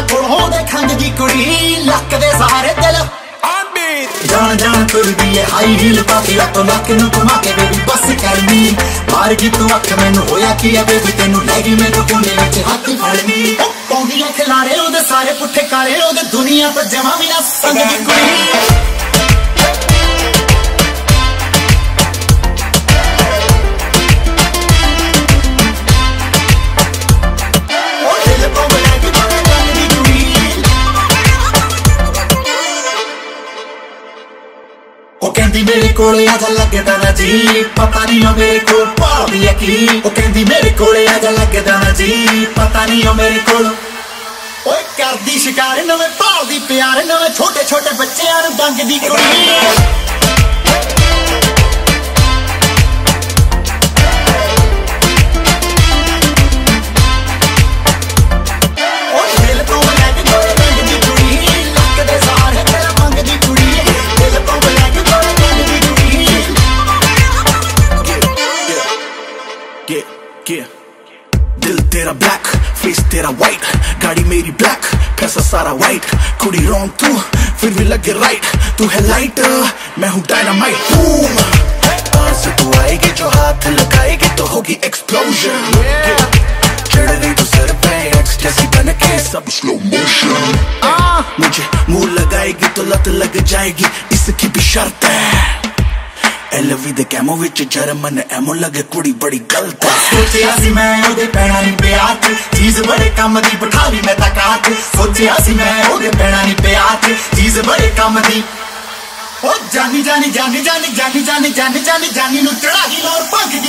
कोलों खंग दी कुड़ी लक दे सहारे दिल जान जान तुरदी है हाई हील पाके तो लक नू घुमा के बेबी बस करनी मार गई तू अख मैनू होया की है बेबी तेनू लैगी मेरे कोने विच हाथ फड़नी पौंदी खिलारे ओदे सारे पुट्ठे काले ओदे दुनिया तो जमा भी ना संग दी कुड़ी कहती मेरे कोले आजा लगदा ना जी पता नहीं हो मेरे को भालदी है की ओ कहती मेरे कोले आजा लगदा ना जी पता नहीं हो मेरे को ओए करदी शिकार नवे भालदी प्यार नवे छोटे छोटे बच्चेआं नूं डंग दी कुड़ी दिल तेरा ब्लैक फेस तेरा वाइट गाड़ी मेरी ब्लैक पैसा सारा वाइट कुड़ी रॉन्ग तू फिर भी लगे राइट तू है लाइट मैं हूँ डायनामाइट बूम से तू आएगी जो हाथ लगाएगी तो होगी एक्सप्लोजन चढ़ गई तू सर पे एक्सटेसी बन के सब स्लो मोशन मुझे मुंह लगाएगी तो लत लग जाएगी इसकी भी शर्त है LV दे कैमो विच जर्मन एमो लगे कुड़ी बड़ी गलत है सोचिया सी मैं ओदे पैणा नहीं प्यार चीज बड़े काम दी बिठा ली मैं तकात सोचिया सी मैं ओदे पैणा नहीं प्यार चीज बड़े काम दी ओ जानी जानी जानी जानी जानी जानी जानी जानी जानी नू चढ़ा दी और भग